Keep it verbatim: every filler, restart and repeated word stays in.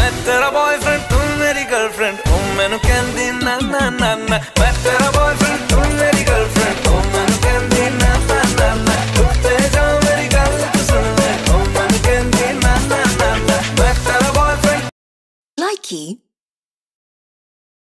मैं तेरा बॉयफ्रेंड तू मेरी गर्लफ्रेंड, ओ मैनू कहंदी ना ना ना ना। मैं तेरा बॉयफ्रेंड तू मेरी गर्लफ्रेंड, ओ मैनू कहंदी ना ना ना ना। उत्ते जा मेरी गल तू सुन ले, ओ मैनू कहंदी ना ना ना ना। मैं तेरा बॉयफ्रेंड। Likey